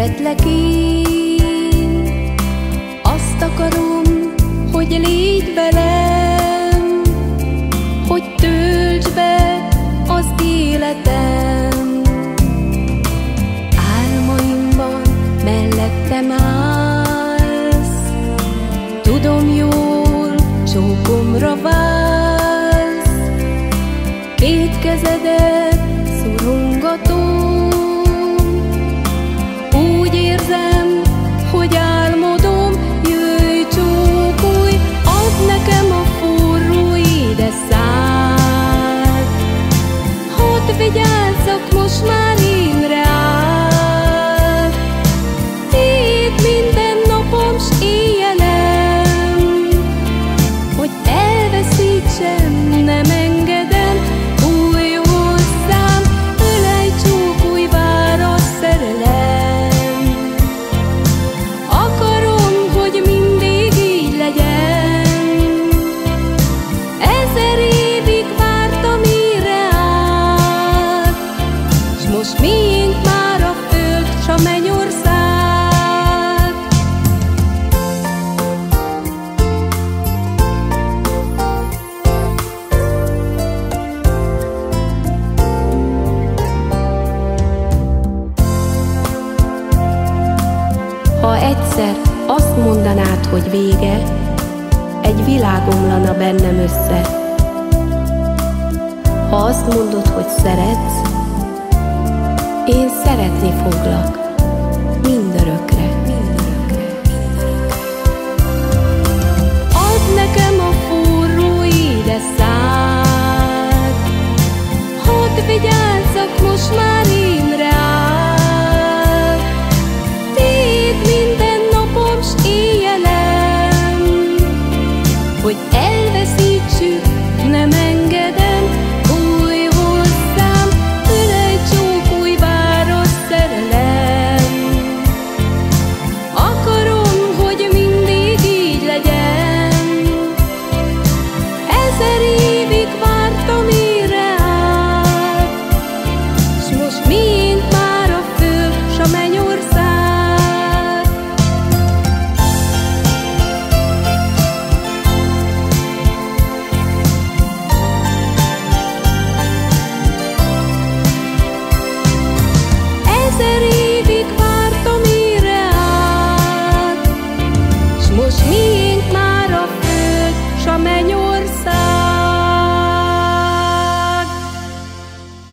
szeretlek én, azt akarom, hogy légy velem, hogy töltsd be az életem. Álmaimban mellettem állsz, tudom jól, csókomra vársz, két kezedet szorongatom, úgy érzem, hogy álmodom, jöjj csókolj, add nekem a forró édes szád, hadd vigyázzak most már én rád, tiéd minden napom s éjjelem, hogy elveszítsem, nem engedem, fújj hozzám, ölelj, csókolj, vár a szerelem. Akarom, hogy mindig így legyen, 1000 évig vártam így rád, s most miénk már a föld s a mennyország. Ha egyszer azt mondanád, hogy vége, egy világ omlana bennem össze. Ha azt mondod, hogy szeretsz, én szeretni foglak.